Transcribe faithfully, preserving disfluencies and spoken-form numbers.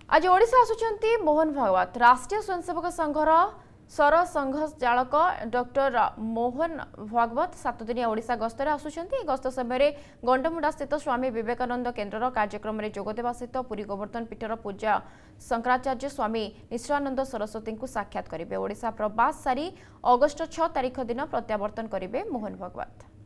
आज ओडिशा आसुचंती मोहन भागवत। राष्ट्रीय स्वयंसेवक संघर सर संघ चालक डॉक्टर मोहन भागवत सात दिनिया ओडिशा गस्तर आसुचंती। गस्त समय गंडमुंडा स्थित स्वामी विवेकानंद केन्द्र कार्यक्रम में जोगदेवा सहित पुरी गोवर्धन पीठर पूज्य शंकराचार्य स्वामी निश्चलानंद सरस्वती को साक्षात करेंगे। ओडिशा प्रवास सारी अगस्ट छह तारिख दिन प्रत्यावर्तन करेंगे मोहन भागवत।